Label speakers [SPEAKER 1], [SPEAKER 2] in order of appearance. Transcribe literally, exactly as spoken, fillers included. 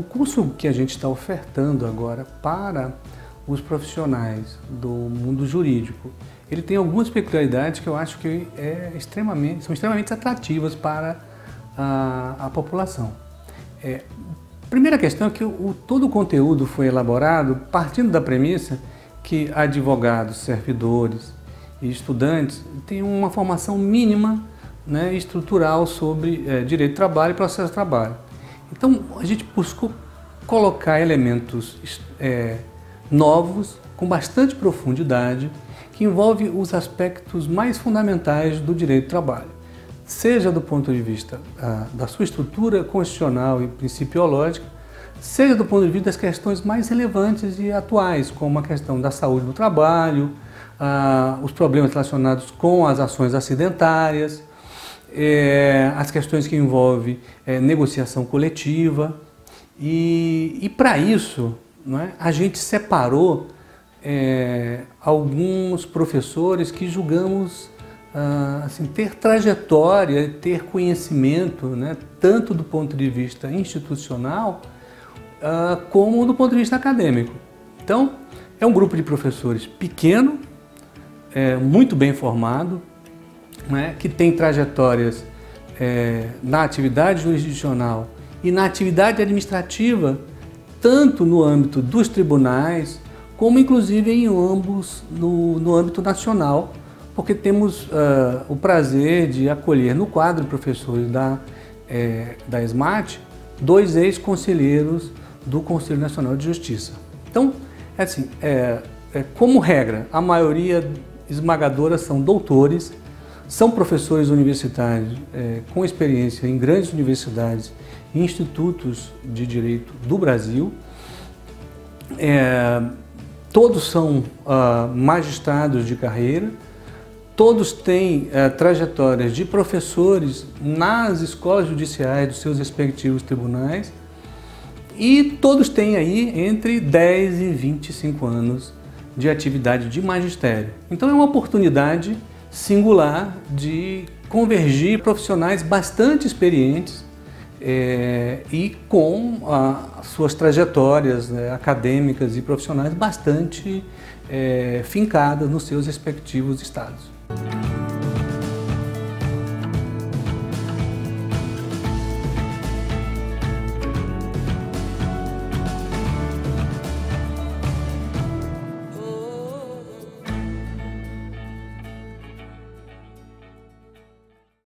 [SPEAKER 1] o curso que a gente está ofertando agora para os profissionais do mundo jurídico, ele tem algumas peculiaridades que eu acho que é extremamente, são extremamente atrativas para a, a população. É, a primeira questão é que o, todo o conteúdo foi elaborado partindo da premissa que advogados, servidores e estudantes têm uma formação mínima, né, estrutural sobre é, direito do trabalho e processo de trabalho. Então, a gente buscou colocar elementos é, novos, com bastante profundidade, que envolve os aspectos mais fundamentais do direito do trabalho, seja do ponto de vista ah, da sua estrutura constitucional e principiológica, seja do ponto de vista das questões mais relevantes e atuais, como a questão da saúde no trabalho, ah, os problemas relacionados com as ações acidentárias, é, as questões que envolvem é, negociação coletiva. E, e para isso, não é, a gente separou é, alguns professores que julgamos ah, assim, ter trajetória, ter conhecimento, né, tanto do ponto de vista institucional ah, como do ponto de vista acadêmico. Então, é um grupo de professores pequeno, é, muito bem formado, né, que tem trajetórias é, na atividade jurisdicional e na atividade administrativa, tanto no âmbito dos tribunais, como inclusive em ambos no, no âmbito nacional, porque temos uh, o prazer de acolher no quadro de professores da, é, da ESMAT dois ex-conselheiros do Conselho Nacional de Justiça. Então, é assim, é, é, como regra, a maioria esmagadora são doutores, são professores universitários é, com experiência em grandes universidades e institutos de direito do Brasil. É, todos são ah, magistrados de carreira, todos têm ah, trajetórias de professores nas escolas judiciais dos seus respectivos tribunais e todos têm aí entre dez e vinte e cinco anos de atividade de magistério. Então é uma oportunidade singular de convergir profissionais bastante experientes é, e com as suas trajetórias né, acadêmicas e profissionais bastante é, fincadas nos seus respectivos estados.